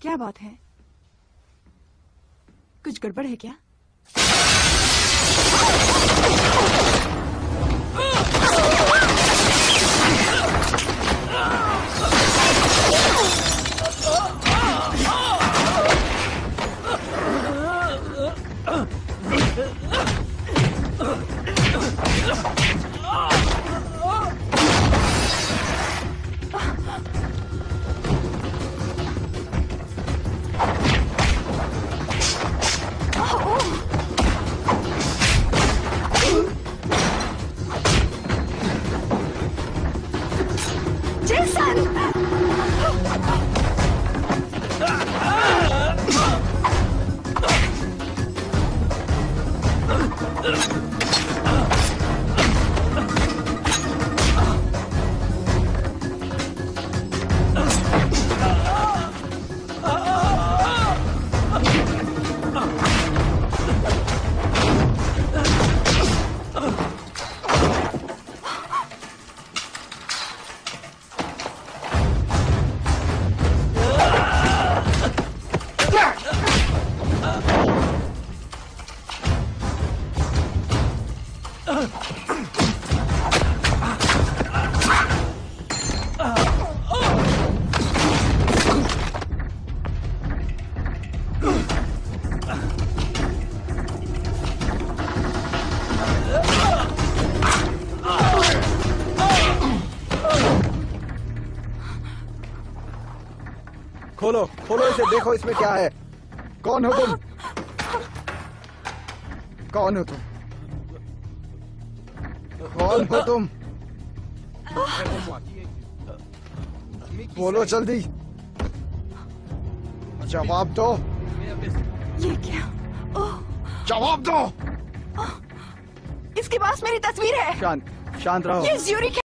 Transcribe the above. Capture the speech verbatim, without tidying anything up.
क्या बात है? कुछ गड़बड़ है क्या? खोलो खोलो इसे, देखो इसमें क्या है। कौन हो तुम? कौन हो तुम? कौन हो तुम? बोलो जल्दी, जवाब दो। ये क्या? ओह, जवाब दो। इसके पास मेरी तस्वीर है। शांत शांत रहो। ये ज़्यूरिख